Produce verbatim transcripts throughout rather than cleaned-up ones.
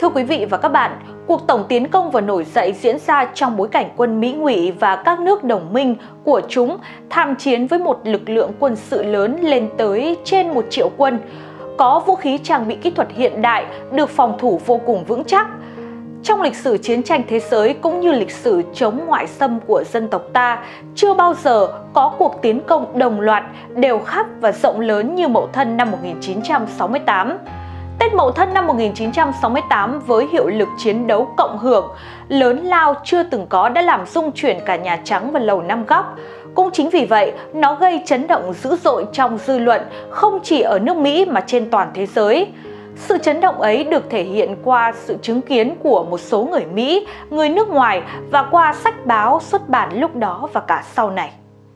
Thưa quý vị và các bạn, cuộc tổng tiến công và nổi dậy diễn ra trong bối cảnh quân Mỹ ngụy và các nước đồng minh của chúng tham chiến với một lực lượng quân sự lớn lên tới trên một triệu quân, có vũ khí trang bị kỹ thuật hiện đại, được phòng thủ vô cùng vững chắc. Trong lịch sử chiến tranh thế giới cũng như lịch sử chống ngoại xâm của dân tộc ta, chưa bao giờ có cuộc tiến công đồng loạt, đều khắp và rộng lớn như Mậu Thân năm một nghìn chín trăm sáu mươi tám. Tết Mậu Thân năm một nghìn chín trăm sáu mươi tám với hiệu lực chiến đấu cộng hưởng, lớn lao chưa từng có đã làm rung chuyển cả Nhà Trắng và Lầu Năm Góc. Cũng chính vì vậy, nó gây chấn động dữ dội trong dư luận, không chỉ ở nước Mỹ mà trên toàn thế giới. Sự chấn động ấy được thể hiện qua sự chứng kiến của một số người Mỹ, người nước ngoài và qua sách báo xuất bản lúc đó và cả sau này.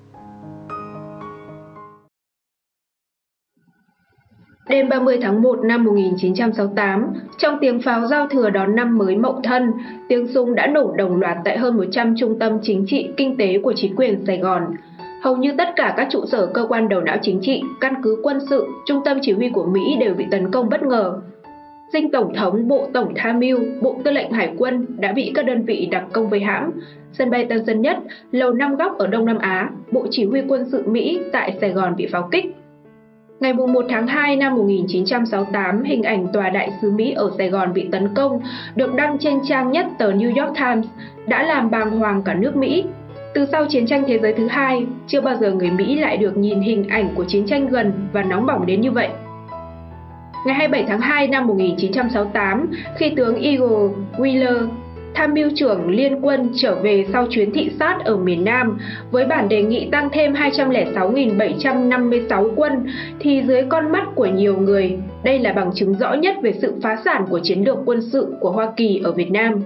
Đêm ba mươi tháng một năm một nghìn chín trăm sáu mươi tám, trong tiếng pháo giao thừa đón năm mới Mậu Thân, tiếng súng đã nổ đồng loạt tại hơn một trăm trung tâm chính trị, kinh tế của chính quyền Sài Gòn. Hầu như tất cả các trụ sở cơ quan đầu não chính trị, căn cứ quân sự, trung tâm chỉ huy của Mỹ đều bị tấn công bất ngờ. Dinh Tổng thống, Bộ Tổng tham mưu, Bộ Tư lệnh Hải quân đã bị các đơn vị đặc công vây hãm. Sân bay Tân Sơn Nhất, Lầu Năm Góc ở Đông Nam Á, Bộ Chỉ huy quân sự Mỹ tại Sài Gòn bị pháo kích. Ngày một tháng hai năm một nghìn chín trăm sáu mươi tám, hình ảnh tòa đại sứ Mỹ ở Sài Gòn bị tấn công được đăng trên trang nhất tờ New York Times đã làm bàng hoàng cả nước Mỹ. Từ sau chiến tranh thế giới thứ hai, chưa bao giờ người Mỹ lại được nhìn hình ảnh của chiến tranh gần và nóng bỏng đến như vậy. Ngày hai mươi bảy tháng hai năm một nghìn chín trăm sáu mươi tám, khi tướng Eagle Wheeler, tham mưu trưởng liên quân trở về sau chuyến thị sát ở miền Nam với bản đề nghị tăng thêm hai trăm lẻ sáu nghìn bảy trăm năm mươi sáu quân, thì dưới con mắt của nhiều người, đây là bằng chứng rõ nhất về sự phá sản của chiến lược quân sự của Hoa Kỳ ở Việt Nam.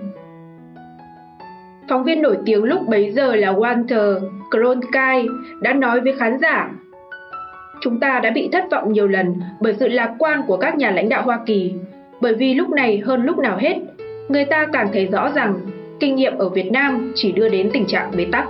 Phóng viên nổi tiếng lúc bấy giờ là Walter Cronkite đã nói với khán giả: "Chúng ta đã bị thất vọng nhiều lần bởi sự lạc quan của các nhà lãnh đạo Hoa Kỳ, bởi vì lúc này hơn lúc nào hết, người ta càng thấy rõ rằng kinh nghiệm ở Việt Nam chỉ đưa đến tình trạng bế tắc."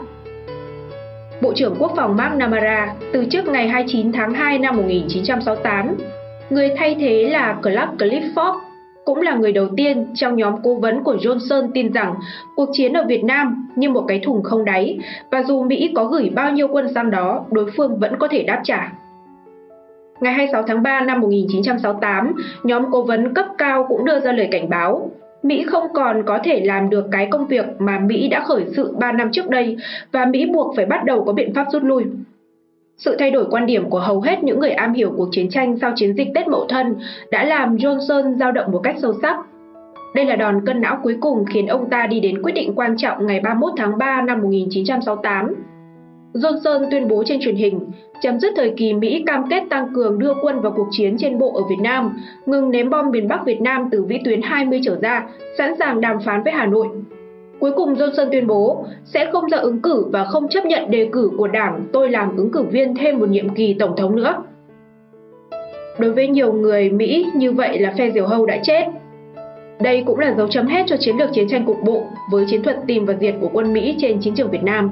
Bộ trưởng Quốc phòng Mark Namara từ chức ngày hai mươi chín tháng hai năm một nghìn chín trăm sáu mươi tám, người thay thế là Clark Clifford, cũng là người đầu tiên trong nhóm cố vấn của Johnson tin rằng cuộc chiến ở Việt Nam như một cái thùng không đáy và dù Mỹ có gửi bao nhiêu quân sang đó, đối phương vẫn có thể đáp trả. Ngày hai mươi sáu tháng ba năm một nghìn chín trăm sáu mươi tám, nhóm cố vấn cấp cao cũng đưa ra lời cảnh báo: Mỹ không còn có thể làm được cái công việc mà Mỹ đã khởi sự ba năm trước đây và Mỹ buộc phải bắt đầu có biện pháp rút lui. Sự thay đổi quan điểm của hầu hết những người am hiểu cuộc chiến tranh sau chiến dịch Tết Mậu Thân đã làm Johnson dao động một cách sâu sắc. Đây là đòn cân não cuối cùng khiến ông ta đi đến quyết định quan trọng ngày ba mươi mốt tháng ba năm một nghìn chín trăm sáu mươi tám. Johnson tuyên bố trên truyền hình chấm dứt thời kỳ Mỹ cam kết tăng cường đưa quân vào cuộc chiến trên bộ ở Việt Nam, ngừng ném bom miền Bắc Việt Nam từ vĩ tuyến hai mươi trở ra, sẵn sàng đàm phán với Hà Nội. Cuối cùng Johnson tuyên bố sẽ không ra ứng cử và không chấp nhận đề cử của đảng tôi làm ứng cử viên thêm một nhiệm kỳ tổng thống nữa. Đối với nhiều người Mỹ, như vậy là phe diều hâu đã chết. Đây cũng là dấu chấm hết cho chiến lược chiến tranh cục bộ với chiến thuật tìm và diệt của quân Mỹ trên chiến trường Việt Nam.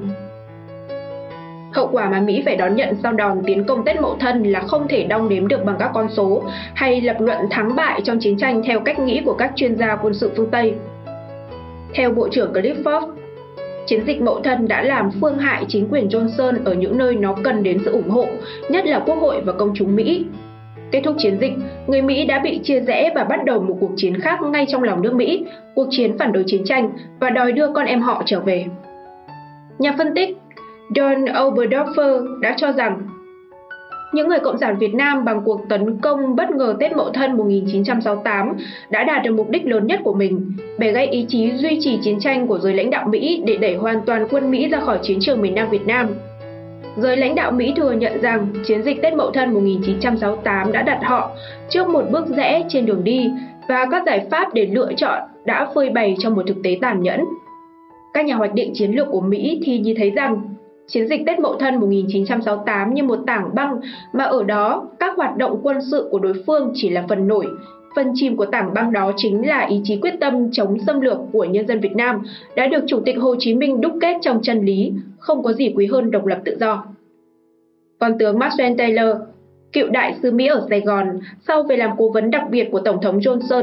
Hậu quả mà Mỹ phải đón nhận sau đòn tiến công Tết Mậu Thân là không thể đong đếm được bằng các con số hay lập luận thắng bại trong chiến tranh theo cách nghĩ của các chuyên gia quân sự phương Tây. Theo Bộ trưởng Clifford, chiến dịch Mậu Thân đã làm phương hại chính quyền Johnson ở những nơi nó cần đến sự ủng hộ, nhất là Quốc hội và công chúng Mỹ. Kết thúc chiến dịch, người Mỹ đã bị chia rẽ và bắt đầu một cuộc chiến khác ngay trong lòng nước Mỹ, cuộc chiến phản đối chiến tranh và đòi đưa con em họ trở về. Nhà phân tích Don Oberdorfer đã cho rằng những người Cộng sản Việt Nam bằng cuộc tấn công bất ngờ Tết Mậu Thân một nghìn chín trăm sáu mươi tám đã đạt được mục đích lớn nhất của mình, bẻ gãy ý chí duy trì chiến tranh của giới lãnh đạo Mỹ để đẩy hoàn toàn quân Mỹ ra khỏi chiến trường miền Nam Việt Nam. Giới lãnh đạo Mỹ thừa nhận rằng chiến dịch Tết Mậu Thân một nghìn chín trăm sáu mươi tám đã đặt họ trước một bước rẽ trên đường đi và các giải pháp để lựa chọn đã phơi bày trong một thực tế tàn nhẫn. Các nhà hoạch định chiến lược của Mỹ thì nhìn thấy rằng chiến dịch Tết Mậu Thân một nghìn chín trăm sáu mươi tám như một tảng băng mà ở đó các hoạt động quân sự của đối phương chỉ là phần nổi. Phần chìm của tảng băng đó chính là ý chí quyết tâm chống xâm lược của nhân dân Việt Nam đã được Chủ tịch Hồ Chí Minh đúc kết trong chân lý, không có gì quý hơn độc lập tự do. Còn tướng Maxwell Taylor, cựu đại sứ Mỹ ở Sài Gòn, sau về làm cố vấn đặc biệt của Tổng thống Johnson,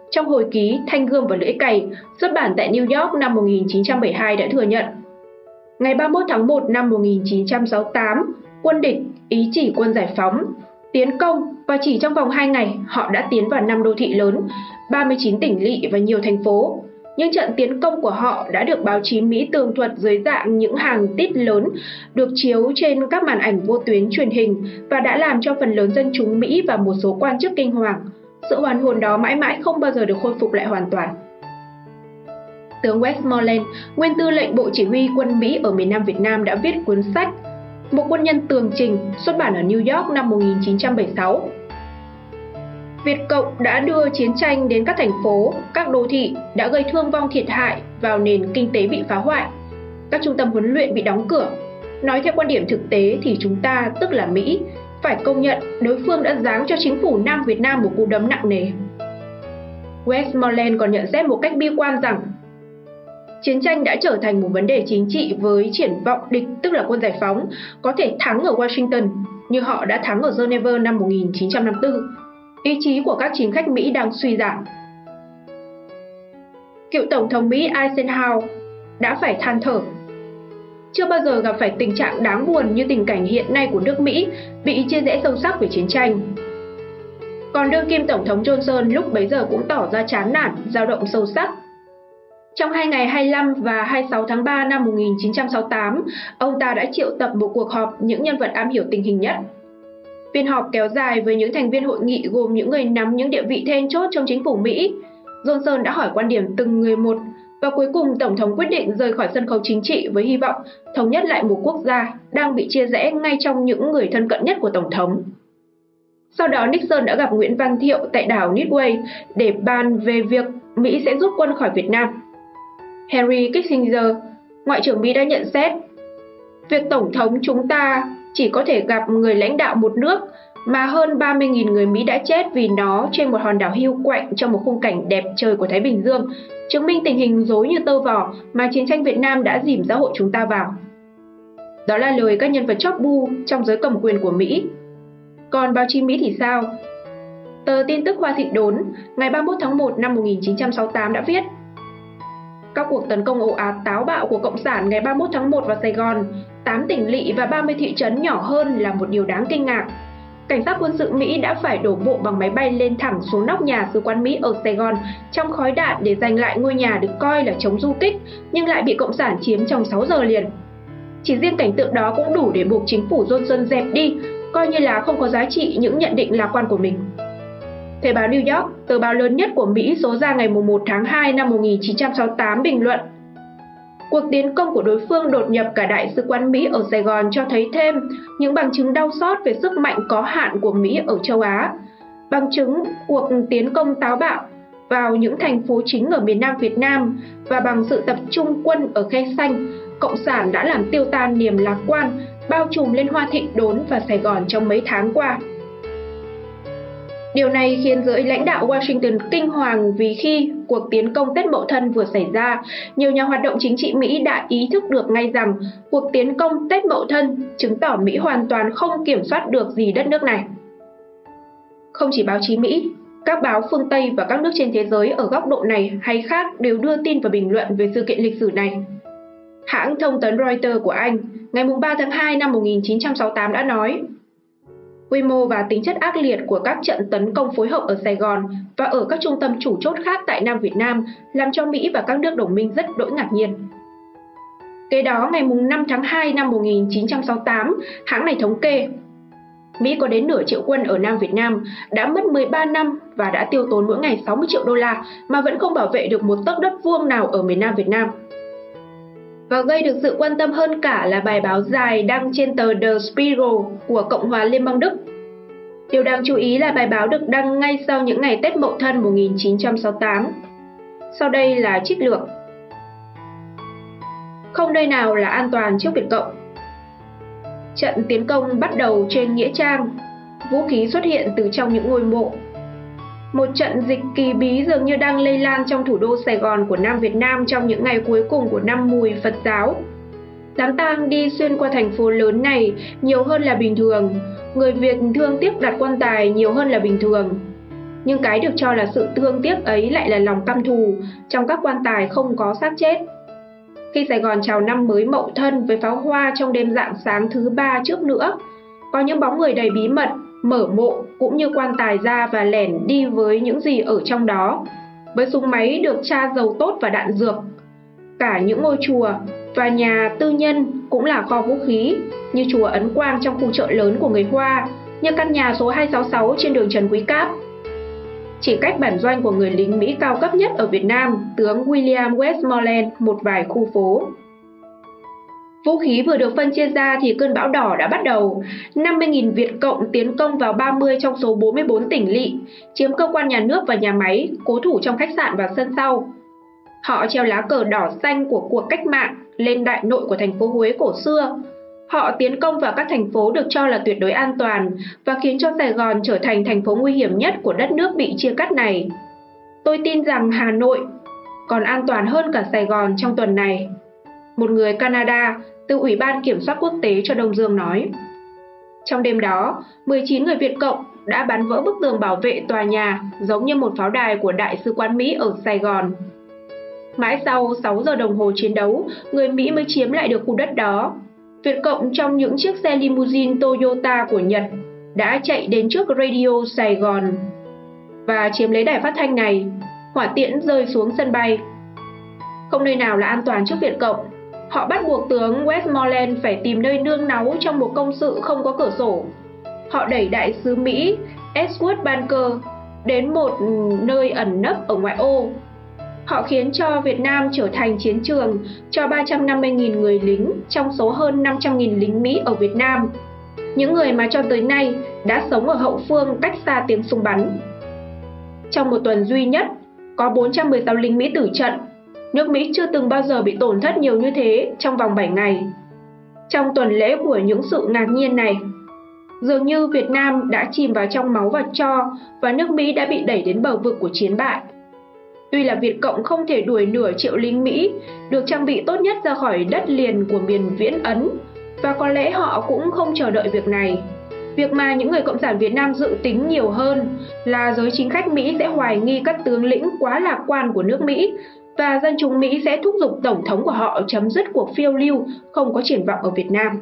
trong hồi ký Thanh gươm và lưỡi cày, xuất bản tại New York năm một nghìn chín trăm bảy mươi hai đã thừa nhận. Ngày ba mươi mốt tháng một năm một nghìn chín trăm sáu mươi tám, quân địch, ý chỉ quân giải phóng, tiến công và chỉ trong vòng hai ngày họ đã tiến vào năm đô thị lớn, ba mươi chín tỉnh lỵ và nhiều thành phố. Nhưng trận tiến công của họ đã được báo chí Mỹ tường thuật dưới dạng những hàng tít lớn được chiếu trên các màn ảnh vô tuyến truyền hình và đã làm cho phần lớn dân chúng Mỹ và một số quan chức kinh hoàng. Sự hoàn hồn đó mãi mãi không bao giờ được khôi phục lại hoàn toàn. Tướng Westmoreland, nguyên tư lệnh Bộ Chỉ huy quân Mỹ ở miền Nam Việt Nam đã viết cuốn sách Một quân nhân tường trình, xuất bản ở New York năm một nghìn chín trăm bảy mươi sáu. Việt Cộng đã đưa chiến tranh đến các thành phố, các đô thị, đã gây thương vong thiệt hại vào nền kinh tế bị phá hoại. Các trung tâm huấn luyện bị đóng cửa. Nói theo quan điểm thực tế thì chúng ta, tức là Mỹ, phải công nhận đối phương đã giáng cho chính phủ Nam Việt Nam một cú đấm nặng nề. Westmoreland còn nhận xét một cách bi quan rằng chiến tranh đã trở thành một vấn đề chính trị với triển vọng địch, tức là quân giải phóng, có thể thắng ở Washington như họ đã thắng ở Geneva năm một nghìn chín trăm năm mươi tư. Ý chí của các chính khách Mỹ đang suy giảm. Cựu Tổng thống Mỹ Eisenhower đã phải than thở: chưa bao giờ gặp phải tình trạng đáng buồn như tình cảnh hiện nay của nước Mỹ bị chia rẽ sâu sắc về chiến tranh. Còn đương kim Tổng thống Johnson lúc bấy giờ cũng tỏ ra chán nản, dao động sâu sắc. Trong hai ngày hai mươi lăm và hai mươi sáu tháng ba năm một nghìn chín trăm sáu mươi tám, ông ta đã triệu tập một cuộc họp những nhân vật am hiểu tình hình nhất. Phiên họp kéo dài với những thành viên hội nghị gồm những người nắm những địa vị then chốt trong chính phủ Mỹ. Johnson đã hỏi quan điểm từng người một và cuối cùng Tổng thống quyết định rời khỏi sân khấu chính trị với hy vọng thống nhất lại một quốc gia đang bị chia rẽ ngay trong những người thân cận nhất của Tổng thống. Sau đó Nixon đã gặp Nguyễn Văn Thiệu tại đảo Midway để bàn về việc Mỹ sẽ rút quân khỏi Việt Nam. Henry Kissinger, Ngoại trưởng Mỹ đã nhận xét: việc Tổng thống chúng ta chỉ có thể gặp người lãnh đạo một nước mà hơn ba mươi nghìn người Mỹ đã chết vì nó trên một hòn đảo hiu quạnh trong một khung cảnh đẹp trời của Thái Bình Dương, chứng minh tình hình rối như tơ vò mà chiến tranh Việt Nam đã dìm xã hội chúng ta vào. Đó là lời các nhân vật chóp bu trong giới cầm quyền của Mỹ. Còn báo chí Mỹ thì sao? Tờ tin tức Hoa Thị Đốn ngày ba mươi mốt tháng một năm một nghìn chín trăm sáu mươi tám đã viết: các cuộc tấn công ồ ạt táo bạo của Cộng sản ngày ba mươi mốt tháng một vào Sài Gòn, tám tỉnh lỵ và ba mươi thị trấn nhỏ hơn là một điều đáng kinh ngạc. Cảnh sát quân sự Mỹ đã phải đổ bộ bằng máy bay lên thẳng xuống nóc nhà sứ quán Mỹ ở Sài Gòn trong khói đạn để giành lại ngôi nhà được coi là chống du kích nhưng lại bị Cộng sản chiếm trong sáu giờ liền. Chỉ riêng cảnh tượng đó cũng đủ để buộc chính phủ Johnson dẹp đi, coi như là không có giá trị những nhận định lạc quan của mình. Thời báo New York, tờ báo lớn nhất của Mỹ số ra ngày mùng một tháng hai năm một nghìn chín trăm sáu mươi tám bình luận: cuộc tiến công của đối phương đột nhập cả đại sứ quán Mỹ ở Sài Gòn cho thấy thêm những bằng chứng đau xót về sức mạnh có hạn của Mỹ ở châu Á. Bằng chứng cuộc tiến công táo bạo vào những thành phố chính ở miền Nam Việt Nam và bằng sự tập trung quân ở Khe Xanh, Cộng sản đã làm tiêu tan niềm lạc quan bao trùm lên Hoa Thị Đốn và Sài Gòn trong mấy tháng qua. Điều này khiến giới lãnh đạo Washington kinh hoàng vì khi cuộc tiến công Tết Mậu Thân vừa xảy ra, nhiều nhà hoạt động chính trị Mỹ đã ý thức được ngay rằng cuộc tiến công Tết Mậu Thân chứng tỏ Mỹ hoàn toàn không kiểm soát được gì đất nước này. Không chỉ báo chí Mỹ, các báo phương Tây và các nước trên thế giới ở góc độ này hay khác đều đưa tin và bình luận về sự kiện lịch sử này. Hãng thông tấn Reuters của Anh ngày ba tháng hai năm một nghìn chín trăm sáu mươi tám đã nói: quy mô và tính chất ác liệt của các trận tấn công phối hợp ở Sài Gòn và ở các trung tâm chủ chốt khác tại Nam Việt Nam làm cho Mỹ và các nước đồng minh rất đỗi ngạc nhiên. Kế đó, ngày năm tháng hai năm một nghìn chín trăm sáu mươi tám, hãng này thống kê Mỹ có đến nửa triệu quân ở Nam Việt Nam, đã mất mười ba năm và đã tiêu tốn mỗi ngày sáu mươi triệu đô la mà vẫn không bảo vệ được một tấc đất vuông nào ở miền Nam Việt Nam. Và gây được sự quan tâm hơn cả là bài báo dài đăng trên tờ Der Spiegel của Cộng hòa Liên bang Đức. Điều đáng chú ý là bài báo được đăng ngay sau những ngày Tết Mậu Thân một nghìn chín trăm sáu mươi tám. Sau đây là trích lược. Không nơi nào là an toàn trước Việt Cộng. Trận tiến công bắt đầu trên Nghĩa Trang. Vũ khí xuất hiện từ trong những ngôi mộ. Một trận dịch kỳ bí dường như đang lây lan trong thủ đô Sài Gòn của Nam Việt Nam trong những ngày cuối cùng của năm Mùi Phật giáo. Đám tang đi xuyên qua thành phố lớn này nhiều hơn là bình thường. Người Việt thương tiếc đặt quan tài nhiều hơn là bình thường. Nhưng cái được cho là sự thương tiếc ấy lại là lòng căm thù, trong các quan tài không có xác chết. Khi Sài Gòn chào năm mới Mậu Thân với pháo hoa trong đêm rạng sáng thứ ba trước nữa, có những bóng người đầy bí mật mở mộ cũng như quan tài ra và lẻn đi với những gì ở trong đó, với súng máy được tra dầu tốt và đạn dược. Cả những ngôi chùa và nhà tư nhân cũng là kho vũ khí, như chùa Ấn Quang trong khu chợ lớn của người Hoa, như căn nhà số hai sáu sáu trên đường Trần Quý Cáp. Chỉ cách bản doanh của người lính Mỹ cao cấp nhất ở Việt Nam, tướng William Westmoreland, một vài khu phố. Vũ khí vừa được phân chia ra thì cơn bão đỏ đã bắt đầu. năm mươi nghìn Việt Cộng tiến công vào ba mươi trong số bốn mươi bốn tỉnh lỵ, chiếm cơ quan nhà nước và nhà máy, cố thủ trong khách sạn và sân sau. Họ treo lá cờ đỏ xanh của cuộc cách mạng lên đại nội của thành phố Huế cổ xưa. Họ tiến công vào các thành phố được cho là tuyệt đối an toàn và khiến cho Sài Gòn trở thành thành phố nguy hiểm nhất của đất nước bị chia cắt này. Tôi tin rằng Hà Nội còn an toàn hơn cả Sài Gòn trong tuần này, một người Canada từ Ủy ban Kiểm soát Quốc tế cho Đông Dương nói. Trong đêm đó, mười chín người Việt Cộng đã bắn vỡ bức tường bảo vệ tòa nhà giống như một pháo đài của Đại sứ quán Mỹ ở Sài Gòn. Mãi sau sáu giờ đồng hồ chiến đấu, người Mỹ mới chiếm lại được khu đất đó. Việt Cộng trong những chiếc xe limousine Toyota của Nhật đã chạy đến trước Radio Sài Gòn và chiếm lấy đài phát thanh này. Hỏa tiễn rơi xuống sân bay. Không nơi nào là an toàn trước Việt Cộng. Họ bắt buộc tướng Westmoreland phải tìm nơi nương náu trong một công sự không có cửa sổ. Họ đẩy đại sứ Mỹ Edward Bunker đến một nơi ẩn nấp ở ngoại ô. Họ khiến cho Việt Nam trở thành chiến trường cho ba trăm năm mươi nghìn người lính trong số hơn năm trăm nghìn lính Mỹ ở Việt Nam, những người mà cho tới nay đã sống ở hậu phương cách xa tiếng súng bắn. Trong một tuần duy nhất, có bốn trăm mười sáu lính Mỹ tử trận. Nước Mỹ chưa từng bao giờ bị tổn thất nhiều như thế trong vòng bảy ngày. Trong tuần lễ của những sự ngạc nhiên này, dường như Việt Nam đã chìm vào trong máu và tro và nước Mỹ đã bị đẩy đến bờ vực của chiến bại. Tuy là Việt Cộng không thể đuổi nửa triệu lính Mỹ được trang bị tốt nhất ra khỏi đất liền của miền Viễn Ấn, và có lẽ họ cũng không chờ đợi việc này. Việc mà những người Cộng sản Việt Nam dự tính nhiều hơn là giới chính khách Mỹ sẽ hoài nghi các tướng lĩnh quá lạc quan của nước Mỹ và dân chúng Mỹ sẽ thúc giục Tổng thống của họ chấm dứt cuộc phiêu lưu không có triển vọng ở Việt Nam.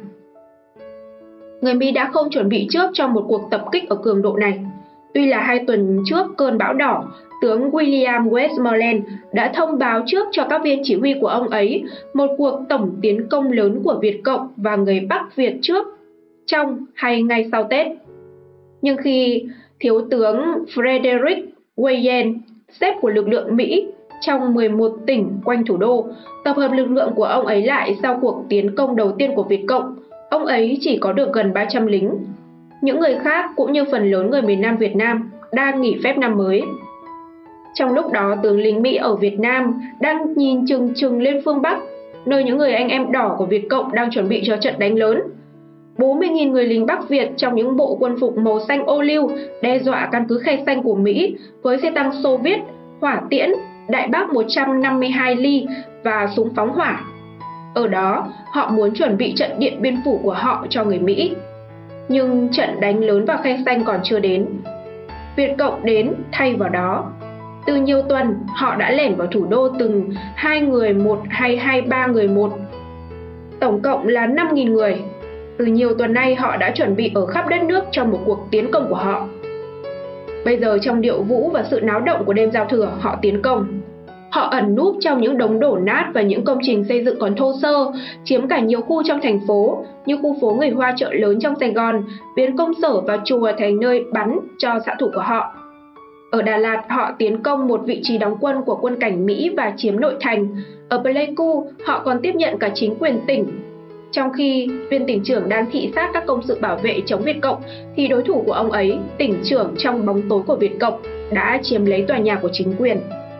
Người Mỹ đã không chuẩn bị trước cho một cuộc tập kích ở cường độ này. Tuy là hai tuần trước cơn bão đỏ, tướng William Westmoreland đã thông báo trước cho các viên chỉ huy của ông ấy một cuộc tổng tiến công lớn của Việt Cộng và người Bắc Việt trước, trong hay ngay sau Tết. Nhưng khi Thiếu tướng Frederick Weyand, sếp của lực lượng Mỹ trong mười một tỉnh quanh thủ đô, tập hợp lực lượng của ông ấy lại sau cuộc tiến công đầu tiên của Việt Cộng, ông ấy chỉ có được gần ba trăm lính. Những người khác cũng như phần lớn người miền Nam Việt Nam đang nghỉ phép năm mới. Trong lúc đó, tướng lính Mỹ ở Việt Nam đang nhìn chừng chừng lên phương Bắc, nơi những người anh em đỏ của Việt Cộng đang chuẩn bị cho trận đánh lớn. bốn mươi nghìn người lính Bắc Việt trong những bộ quân phục màu xanh ô liu đe dọa căn cứ Khe Xanh của Mỹ với xe tăng Xô Viết, hỏa tiễn, đại bác một trăm năm mươi hai ly và súng phóng hỏa. Ở đó, họ muốn chuẩn bị trận Điện Biên Phủ của họ cho người Mỹ. Nhưng trận đánh lớn vào Khe Xanh còn chưa đến. Việt Cộng đến thay vào đó. Từ nhiều tuần, họ đã lẻn vào thủ đô từng hai người một hay hai ba người một. Tổng cộng là năm nghìn người. Từ nhiều tuần nay họ đã chuẩn bị ở khắp đất nước cho một cuộc tiến công của họ. Bây giờ trong điệu vũ và sự náo động của đêm giao thừa, họ tiến công. Họ ẩn núp trong những đống đổ nát và những công trình xây dựng còn thô sơ, chiếm cả nhiều khu trong thành phố, như khu phố người Hoa chợ lớn trong Sài Gòn, biến công sở và chùa thành nơi bắn cho xạ thủ của họ. Ở Đà Lạt, họ tiến công một vị trí đóng quân của quân cảnh Mỹ và chiếm nội thành. Ở Pleiku, họ còn tiếp nhận cả chính quyền tỉnh. Trong khi viên tỉnh trưởng đang thị sát các công sự bảo vệ chống Việt Cộng, thì đối thủ của ông ấy, tỉnh trưởng trong bóng tối của Việt Cộng, đã chiếm lấy tòa nhà của chính quyền.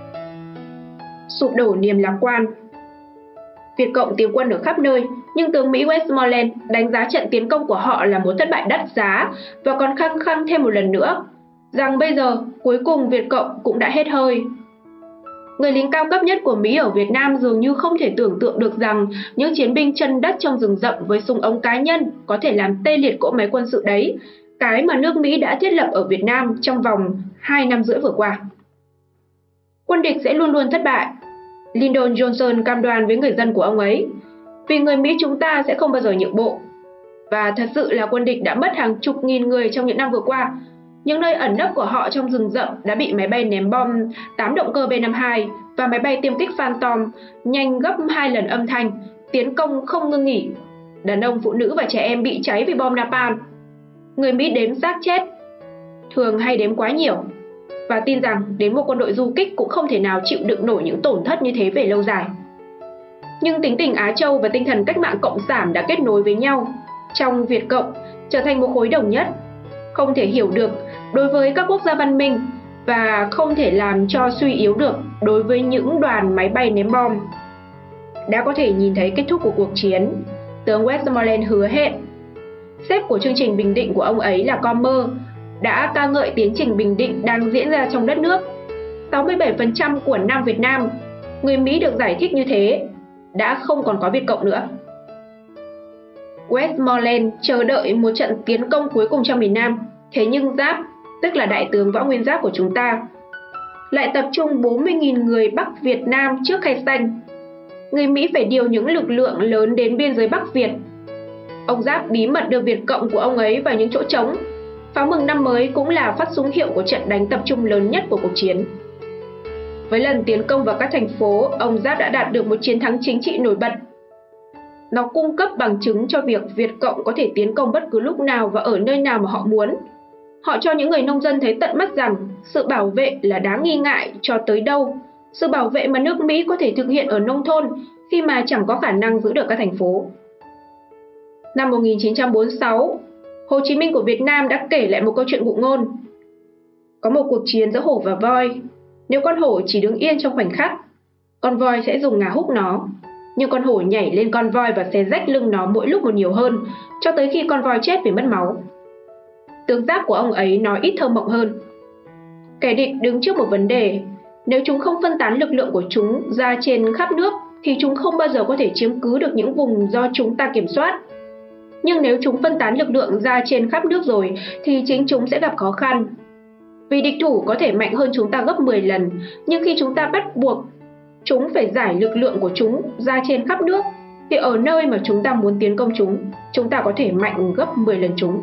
Sụp đổ niềm lạc quan. Việt Cộng tiến quân ở khắp nơi, nhưng tướng Mỹ Westmoreland đánh giá trận tiến công của họ là một thất bại đắt giá và còn khăng khăng thêm một lần nữa rằng bây giờ cuối cùng Việt Cộng cũng đã hết hơi. Người lính cao cấp nhất của Mỹ ở Việt Nam dường như không thể tưởng tượng được rằng những chiến binh chân đất trong rừng rậm với súng ống cá nhân có thể làm tê liệt cỗ máy quân sự đấy, cái mà nước Mỹ đã thiết lập ở Việt Nam trong vòng hai năm rưỡi vừa qua. Quân địch sẽ luôn luôn thất bại. Lyndon Johnson cam đoan với người dân của ông ấy, vì người Mỹ chúng ta sẽ không bao giờ nhượng bộ. Và thật sự là quân địch đã mất hàng chục nghìn người trong những năm vừa qua. Những nơi ẩn nấp của họ trong rừng rậm đã bị máy bay ném bom tám động cơ B năm mươi hai và máy bay tiêm kích Phantom nhanh gấp hai lần âm thanh, tiến công không ngưng nghỉ. Đàn ông, phụ nữ và trẻ em bị cháy vì bom napalm. Người Mỹ đếm xác chết, thường hay đếm quá nhiều, và tin rằng đến một quân đội du kích cũng không thể nào chịu đựng nổi những tổn thất như thế về lâu dài. Nhưng tính tình Á Châu và tinh thần cách mạng cộng sản đã kết nối với nhau trong Việt Cộng, trở thành một khối đồng nhất, không thể hiểu được đối với các quốc gia văn minh và không thể làm cho suy yếu được đối với những đoàn máy bay ném bom. Đã có thể nhìn thấy kết thúc của cuộc chiến, tướng Westmoreland hứa hẹn. Sếp của chương trình bình định của ông ấy là Comer đã ca ngợi tiến trình bình định đang diễn ra trong đất nước. sáu mươi bảy phần trăm của Nam Việt Nam, người Mỹ được giải thích như thế, đã không còn có Việt Cộng nữa. Westmoreland chờ đợi một trận tiến công cuối cùng trong miền Nam, thế nhưng Giáp, tức là đại tướng Võ Nguyên Giáp của chúng ta, lại tập trung bốn mươi nghìn người Bắc Việt Nam trước Khe Xanh. Người Mỹ phải điều những lực lượng lớn đến biên giới Bắc Việt. Ông Giáp bí mật đưa Việt Cộng của ông ấy vào những chỗ trống. Pháo mừng năm mới cũng là phát súng hiệu của trận đánh tập trung lớn nhất của cuộc chiến. Với lần tiến công vào các thành phố, ông Giáp đã đạt được một chiến thắng chính trị nổi bật. Nó cung cấp bằng chứng cho việc Việt Cộng có thể tiến công bất cứ lúc nào và ở nơi nào mà họ muốn. Họ cho những người nông dân thấy tận mắt rằng sự bảo vệ là đáng nghi ngại cho tới đâu. Sự bảo vệ mà nước Mỹ có thể thực hiện ở nông thôn khi mà chẳng có khả năng giữ được các thành phố. Năm một nghìn chín trăm bốn mươi sáu, Hồ Chí Minh của Việt Nam đã kể lại một câu chuyện ngụ ngôn. Có một cuộc chiến giữa hổ và voi. Nếu con hổ chỉ đứng yên trong khoảnh khắc, con voi sẽ dùng ngà húc nó. Nhưng con hổ nhảy lên con voi và xé rách lưng nó mỗi lúc một nhiều hơn, cho tới khi con voi chết vì mất máu. Tướng Giáp của ông ấy nói ít thơ mộng hơn. Kẻ địch đứng trước một vấn đề. Nếu chúng không phân tán lực lượng của chúng ra trên khắp nước, thì chúng không bao giờ có thể chiếm cứ được những vùng do chúng ta kiểm soát. Nhưng nếu chúng phân tán lực lượng ra trên khắp nước rồi, thì chính chúng sẽ gặp khó khăn. Vì địch thủ có thể mạnh hơn chúng ta gấp mười lần, nhưng khi chúng ta bắt buộc chúng phải giải lực lượng của chúng ra trên khắp nước, thì ở nơi mà chúng ta muốn tiến công chúng, chúng ta có thể mạnh gấp mười lần chúng.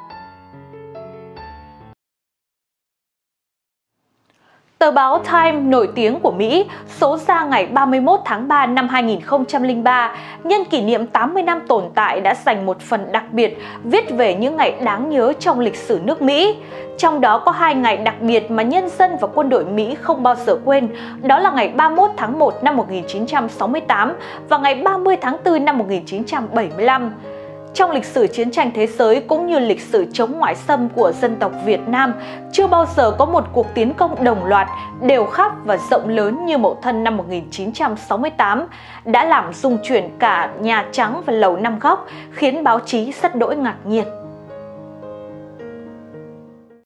Tờ báo Time nổi tiếng của Mỹ, số ra ngày ba mươi mốt tháng ba năm hai nghìn không trăm lẻ ba, nhân kỷ niệm tám mươi năm tồn tại đã dành một phần đặc biệt viết về những ngày đáng nhớ trong lịch sử nước Mỹ. Trong đó có hai ngày đặc biệt mà nhân dân và quân đội Mỹ không bao giờ quên, đó là ngày ba mươi mốt tháng một năm một nghìn chín trăm sáu mươi tám và ngày ba mươi tháng tư năm một nghìn chín trăm bảy mươi lăm. Trong lịch sử chiến tranh thế giới cũng như lịch sử chống ngoại xâm của dân tộc Việt Nam, chưa bao giờ có một cuộc tiến công đồng loạt, đều khắp và rộng lớn như Mậu Thân năm một nghìn chín trăm sáu mươi tám đã làm rung chuyển cả Nhà Trắng và Lầu Năm Góc, khiến báo chí rất đỗi ngạc nhiên.